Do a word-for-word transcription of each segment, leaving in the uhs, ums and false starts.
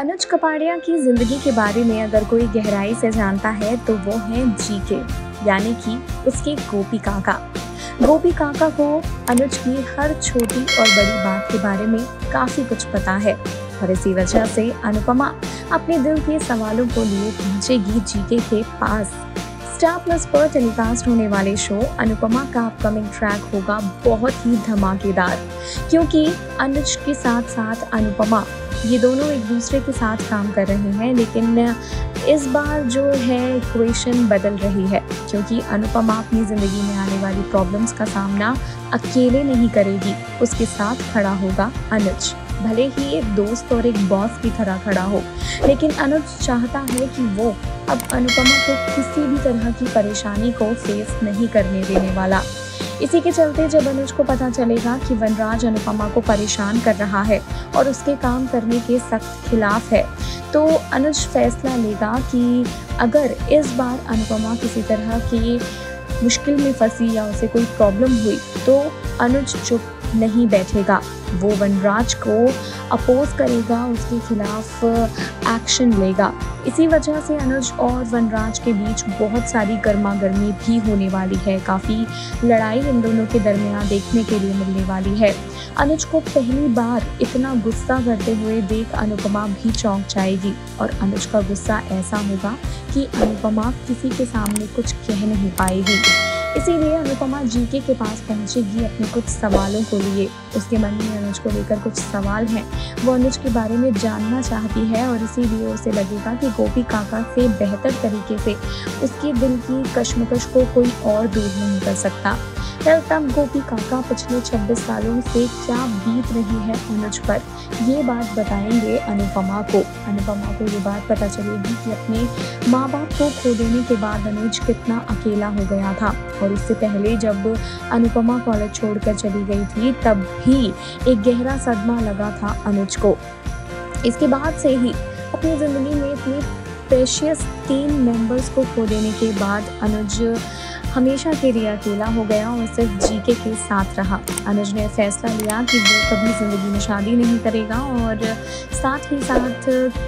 अनुज कपाड़िया की जिंदगी के बारे में अगर कोई गहराई से जानता है तो वो है जीके, यानी कि उसके गोपी काका। गोपी काका को अनुज की हर छोटी और बड़ी बात के बारे में काफी कुछ पता है और इसी वजह से अनुपमा अपने दिल के सवालों को लिए पहुंचेगी जीके के पास। स्टार प्लस पर टेलीकास्ट होने वाले शो अनुपमा का अपकमिंग ट्रैक होगा बहुत ही धमाकेदार, क्योंकि अनुज के साथ साथ अनुपमा ये दोनों एक दूसरे के साथ काम कर रहे हैं। लेकिन इस बार जो है इक्वेशन बदल रही है, क्योंकि अनुपमा अपनी ज़िंदगी में आने वाली प्रॉब्लम्स का सामना अकेले नहीं करेगी, उसके साथ खड़ा होगा अनुज। भले ही एक दोस्त और एक बॉस की तरह खड़ा हो, लेकिन अनुज चाहता है कि वो अब अनुपमा को किसी भी तरह की परेशानी को फेस नहीं करने देने वाला। इसी के चलते जब अनुज को पता चलेगा कि वनराज अनुपमा को परेशान कर रहा है और उसके काम करने के सख्त खिलाफ है, तो अनुज फैसला लेगा कि अगर इस बार अनुपमा किसी तरह की मुश्किल में फंसी या उसे कोई प्रॉब्लम हुई तो अनुज चुप नहीं बैठेगा, वो वनराज को अपोज करेगा, उसके खिलाफ एक्शन लेगा। इसी वजह से अनुज और वनराज के बीच बहुत सारी गर्मा गर्मी भी होने वाली है, काफ़ी लड़ाई इन दोनों के दरमियान देखने के लिए मिलने वाली है। अनुज को पहली बार इतना गुस्सा करते हुए देख अनुपमा भी चौंक जाएगी और अनुज का गुस्सा ऐसा होगा कि अनुपमा किसी के सामने कुछ कह नहीं पाएगी। इसीलिए अनुपमा जीके के पास पहुंचेगी अपने कुछ सवालों को लिए। उसके मन में अनुज को लेकर कुछ सवाल हैं, वो अनुज के बारे में जानना चाहती है और इसीलिए उसे लगेगा कि गोपी काका से बेहतर तरीके से उसके दिल की कश्मकश को कोई और दूर नहीं कर सकता। तब गोपी काका पिछले छब्बीस सालों से क्या बीत रही है अनुज पर, ये बात बताएंगे अनुपमा को। अनुपमा को ये बात पता चलेगी कि अपने माँ बाप को खो देने के बाद अनुज कितना अकेला हो गया था, और इससे पहले जब अनुपमा कॉलेज छोड़कर चली गई थी तब भी एक गहरा सदमा लगा था अनुज को। इसके बाद से ही अपनी ज़िंदगी में इतने प्रेशियस तीन मेंबर्स को खो देने के बाद अनुज हमेशा के लिए अकेला हो गया और सिर्फ जीके के साथ रहा। अनुज ने फैसला लिया कि वो कभी ज़िंदगी में शादी नहीं करेगा और साथ ही साथ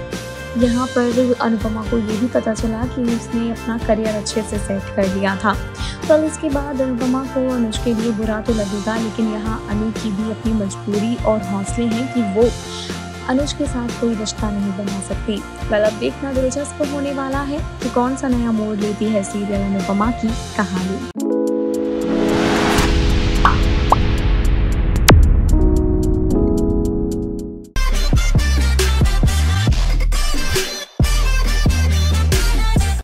यहाँ पर अनुपमा को ये भी पता चला कि उसने अपना करियर अच्छे से सेट कर लिया था। तो इसके बाद अनुपमा को अनुज के लिए बुरा तो लगेगा, लेकिन यहाँ अनु की भी अपनी मजबूरी और हौसले हैं कि वो अनुज के साथ कोई रिश्ता नहीं बना सकती। कल अब देखना दिलचस्प होने वाला है कि कौन सा नया मोड़ लेती है सीरियल अनुपमा की कहानी।